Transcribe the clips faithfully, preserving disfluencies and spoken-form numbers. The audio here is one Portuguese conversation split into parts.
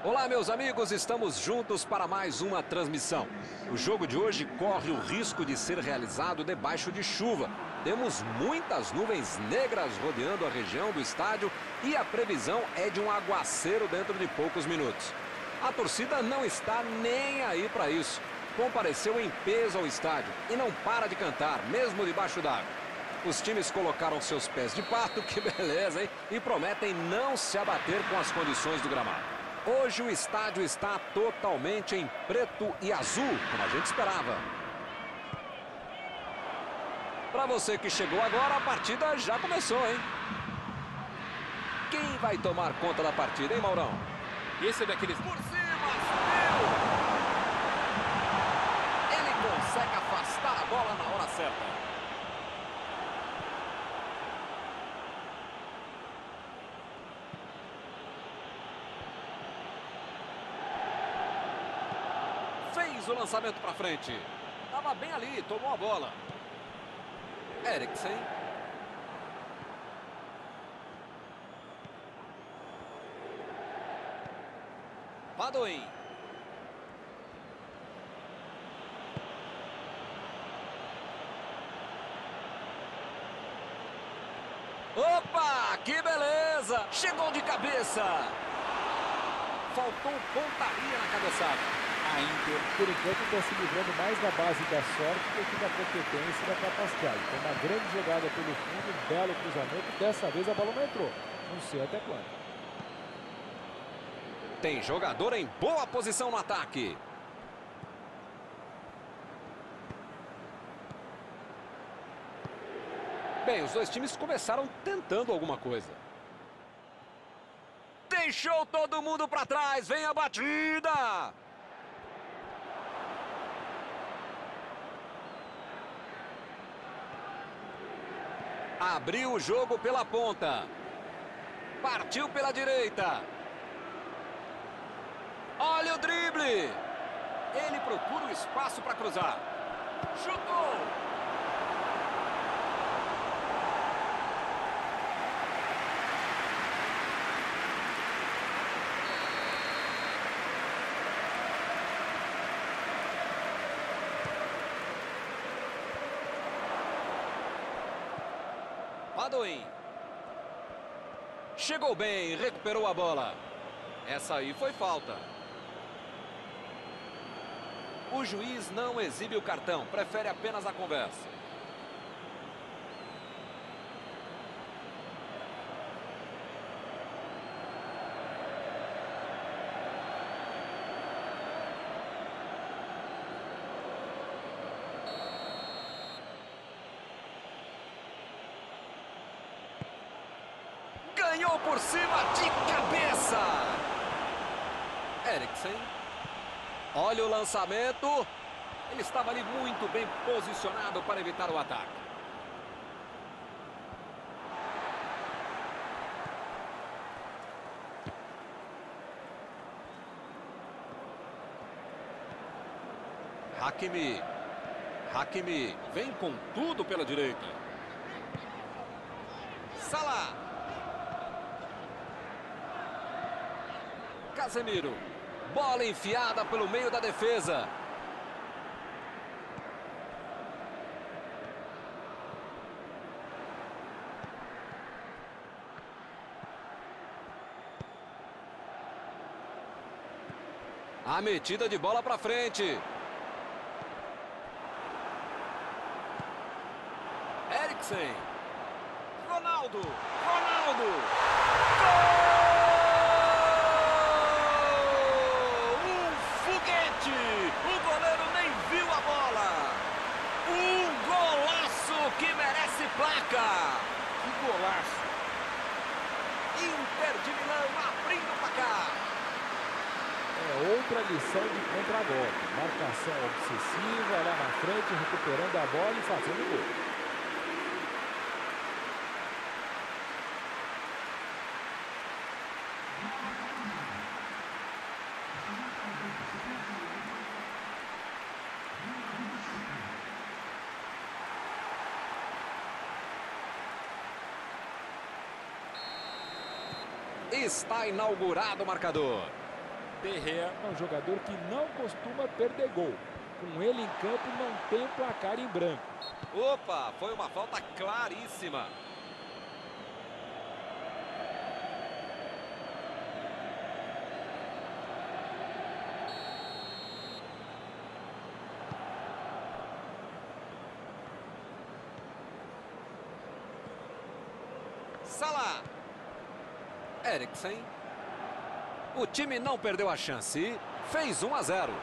Olá, meus amigos, estamos juntos para mais uma transmissão. O jogo de hoje corre o risco de ser realizado debaixo de chuva. Temos muitas nuvens negras rodeando a região do estádio e a previsão é de um aguaceiro dentro de poucos minutos. A torcida não está nem aí para isso. Compareceu em peso ao estádio e não para de cantar, mesmo debaixo d'água. Os times colocaram seus pés de pato, que beleza, hein? E prometem não se abater com as condições do gramado. Hoje o estádio está totalmente em preto e azul, como a gente esperava. Para você que chegou agora, a partida já começou, hein? Quem vai tomar conta da partida, hein, Maurão? Esse é daqueles... Por cima, subiu! Ele consegue afastar a bola na hora certa. Fez o lançamento para frente. Estava bem ali, tomou a bola. Eriksen. Badoin. Opa, que beleza! Chegou de cabeça. Faltou pontaria na cabeçada. A Inter, por enquanto, está se livrando mais da base da sorte do que da competência e da capacidade. Tem uma grande jogada pelo fundo, um belo cruzamento. Dessa vez a bola não entrou. Não sei até quando. Tem jogador em boa posição no ataque. Bem, os dois times começaram tentando alguma coisa. Deixou todo mundo para trás. Vem a batida. Abriu o jogo pela ponta. Partiu pela direita. Olha o drible. Ele procura o espaço para cruzar. Chutou. Badoin. Chegou bem, recuperou a bola. Essa aí foi falta. O juiz não exibe o cartão, prefere apenas a conversa. Ganhou por cima de cabeça. Eriksen. Olha o lançamento. Ele estava ali muito bem posicionado para evitar o ataque. Hakimi. Hakimi vem com tudo pela direita. Salah. Casemiro. Bola enfiada pelo meio da defesa. A metida de bola para frente. Eriksen. Ronaldo. Ronaldo. Gol! O goleiro nem viu a bola. Um golaço que merece placa. Que golaço. Inter de Milão abrindo o placar. É outra lição de contragolpe. Marcação obsessiva, lá na frente, recuperando a bola e fazendo gol. Está inaugurado o marcador. Terreira. É um jogador que não costuma perder gol. Com ele em campo, não tem placar em branco. Opa, foi uma falta claríssima. Salah. Eriksen. O time não perdeu a chance. Fez um a zero.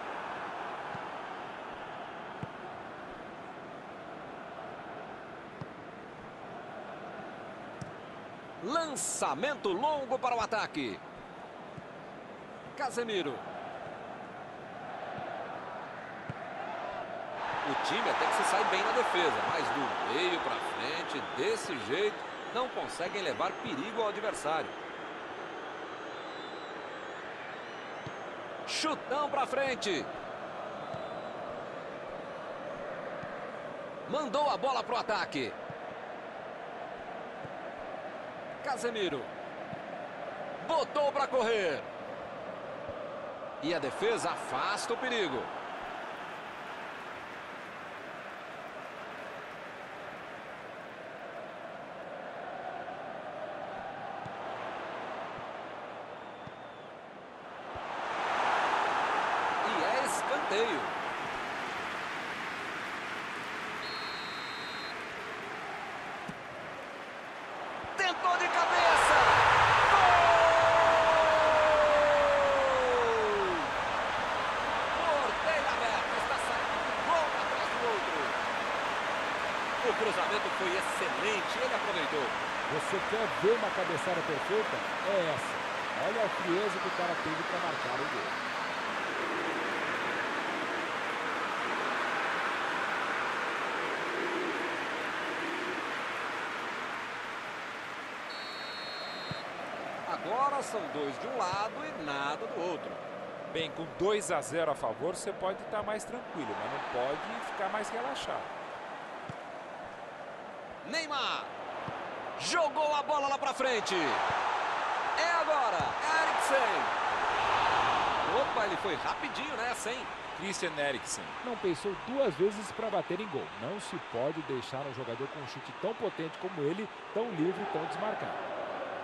Lançamento longo para o ataque. Casemiro. O time até que se sai bem na defesa, mas do meio para frente, desse jeito, não conseguem levar perigo ao adversário. Chutão para frente. Mandou a bola para o ataque. Casemiro. Botou para correr. E a defesa afasta o perigo. E é escanteio. Tentou de cabeça. Gol! Porteiro aberto. Está saindo um gol atrás do outro. O cruzamento foi excelente. Ele aproveitou. Você quer ver uma cabeçada perfeita? É essa. Olha a frieza que o cara teve para marcar o gol. Agora são dois de um lado e nada do outro. Bem, com dois a zero a favor, você pode estar mais tranquilo, mas não pode ficar mais relaxado. Neymar. Jogou a bola lá pra frente. É agora. Eriksen. Opa, ele foi rapidinho nessa, hein? Christian Eriksen. Não pensou duas vezes para bater em gol. Não se pode deixar um jogador com um chute tão potente como ele, tão livre e tão desmarcado.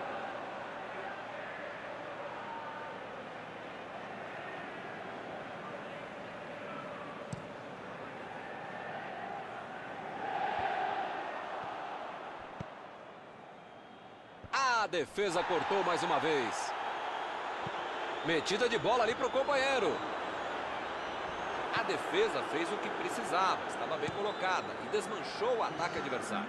A defesa cortou mais uma vez. Metida de bola ali para o companheiro. A defesa fez o que precisava. Estava bem colocada e desmanchou o ataque adversário.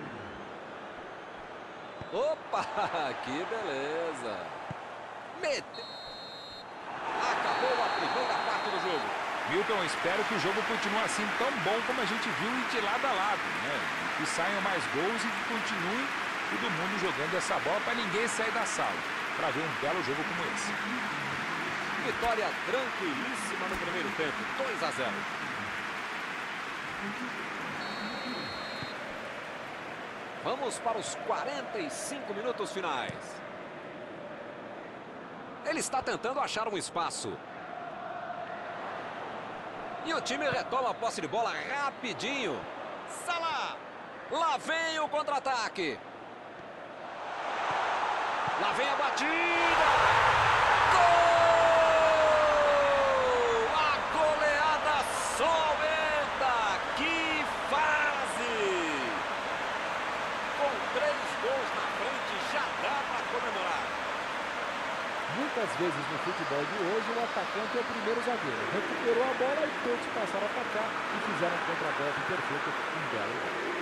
Opa, que beleza. Mete... Acabou a primeira parte do jogo. Milton, espero que o jogo continue assim tão bom como a gente viu e de lado a lado, né? Que saiam mais gols e que continue todo mundo jogando essa bola para ninguém sair da sala, para ver um belo jogo como esse. Vitória tranquilíssima no primeiro tempo, dois a zero. Vamos para os quarenta e cinco minutos finais. Ele está tentando achar um espaço. E o time retoma a posse de bola rapidinho. Salah! Lá vem o contra-ataque. Lá vem a batida. Gol! A goleada só aumenta. Que fase! Com três gols na frente, já dá para comemorar. Muitas vezes no futebol de hoje, o atacante é o primeiro zagueiro. Recuperou a bola e todos passaram a atacar e fizeram um contra-golpe perfeito, um belo gol.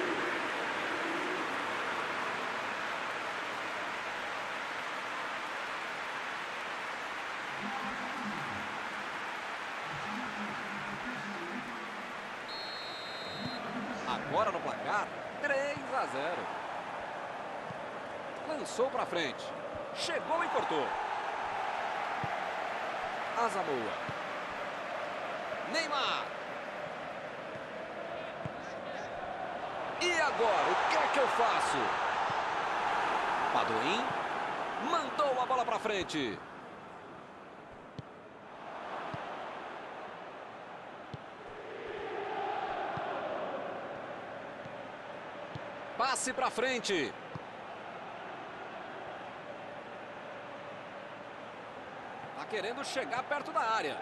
Agora no placar, três a zero. Lançou para frente. Chegou e cortou. Asamoah. Neymar. E agora, o que é que eu faço? Padoim. Mandou a bola para frente. Passe para frente. Tá querendo chegar perto da área.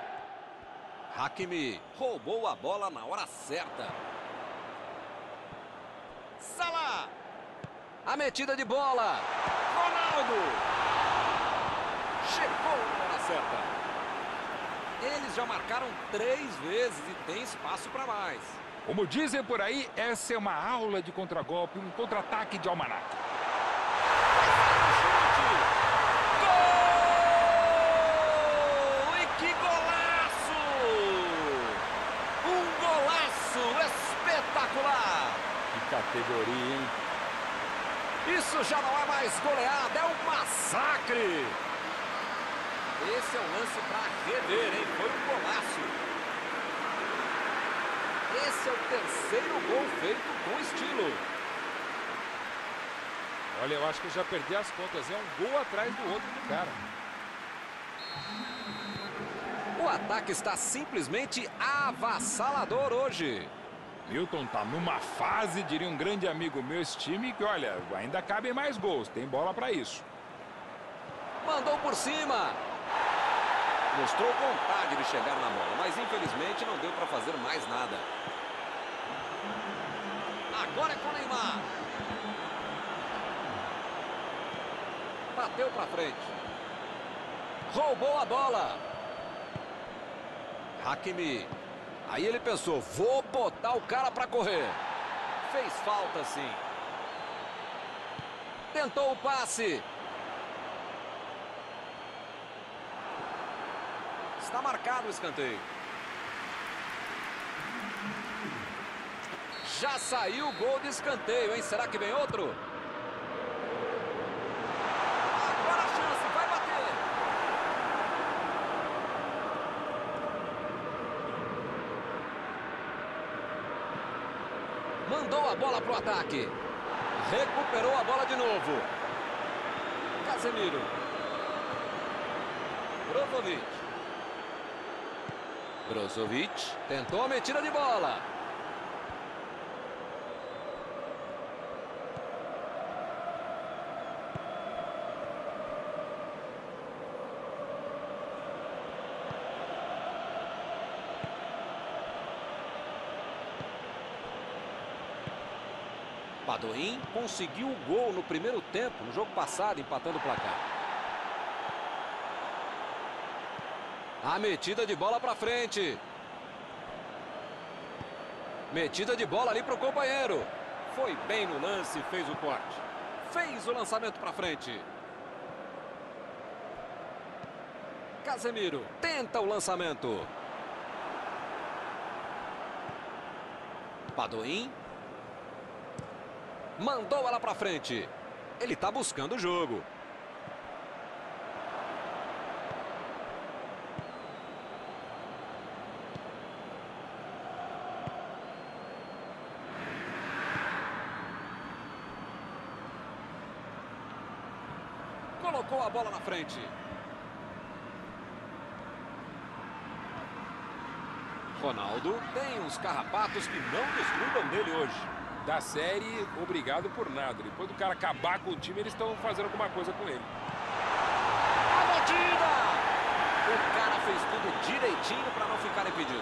Hakimi roubou a bola na hora certa. Salah. A metida de bola. Ronaldo. Chegou na hora certa. Eles já marcaram três vezes e tem espaço para mais. Como dizem por aí, essa é uma aula de contragolpe, um contra-ataque de almanaque. Gol! E que golaço! Um golaço espetacular! Que categoria, hein? Isso já não é mais goleada, é um massacre! Esse é um lance para rever, hein? Foi um golaço. Esse é o terceiro gol feito com estilo. Olha, eu acho que eu já perdi as contas. É um gol atrás do outro do cara. O ataque está simplesmente avassalador hoje. Milton tá numa fase, diria um grande amigo meu, esse time, que olha, ainda cabem mais gols. Tem bola para isso. Mandou por cima. Mostrou vontade de chegar na bola, mas infelizmente não deu para fazer mais nada. Agora é com o Neymar. Bateu para frente. Roubou a bola. Hakimi. Aí ele pensou, vou botar o cara para correr. Fez falta sim. Tentou o passe. Está marcado o escanteio. Já saiu o gol de escanteio, hein? Será que vem outro? Agora a chance, vai bater. Mandou a bola pro ataque. Recuperou a bola de novo. Casemiro. Brozovic. Brozovic tentou a metida de bola. Padoim conseguiu o gol no primeiro tempo, no jogo passado, empatando o placar. A metida de bola para frente. Metida de bola ali para o companheiro. Foi bem no lance, fez o corte. Fez o lançamento para frente. Casemiro tenta o lançamento. Padoim. Mandou ela para frente. Ele está buscando o jogo. Colocou a bola na frente. Ronaldo tem uns carrapatos que não desgrudam dele hoje. Da série, obrigado por nada. Depois do cara acabar com o time, eles estão fazendo alguma coisa com ele. A batida! O cara fez tudo direitinho para não ficar impedido.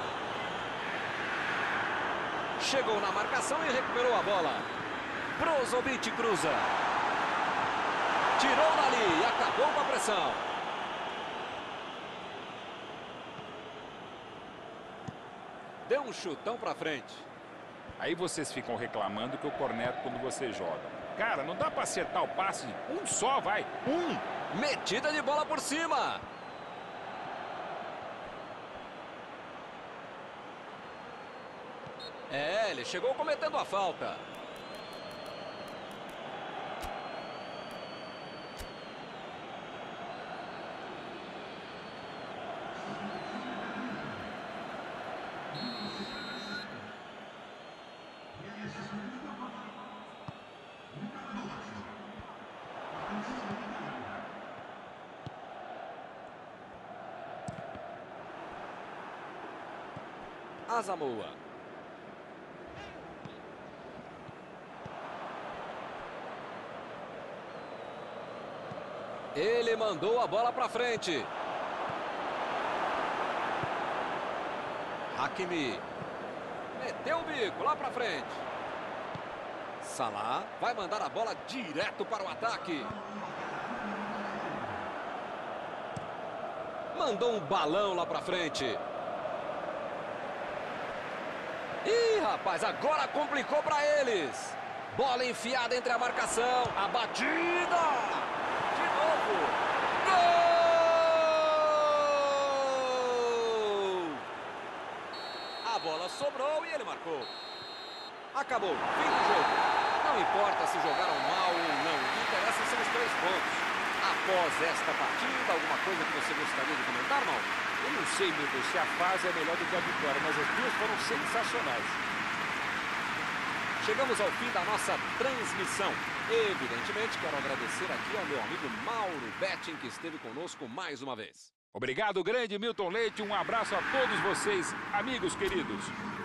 Chegou na marcação e recuperou a bola. Brozovic cruza. Tirou dali e acabou com a pressão. Deu um chutão para frente. Aí vocês ficam reclamando que eu corneto quando você joga. Cara, não dá para acertar o passe. Um só, vai. Um. Metida de bola por cima. É, ele chegou cometendo a falta. Asamoah. Ele mandou a bola para frente. Hakimi. Meteu o bico lá para frente. Salah vai mandar a bola direto para o ataque. Mandou um balão lá para frente. Ih, rapaz, agora complicou para eles. Bola enfiada entre a marcação. A batida. De novo. Gol! A bola sobrou e ele marcou. Acabou. Fim do jogo. Não importa se jogaram mal ou não. O que interessa são os três pontos. Após esta partida, alguma coisa que você gostaria de comentar, não? Eu não sei, meu Deus, se a fase é melhor do que a vitória, mas as duas foram sensacionais. Chegamos ao fim da nossa transmissão. Evidentemente, quero agradecer aqui ao meu amigo Mauro Betting, que esteve conosco mais uma vez. Obrigado, grande Milton Leite. Um abraço a todos vocês, amigos queridos.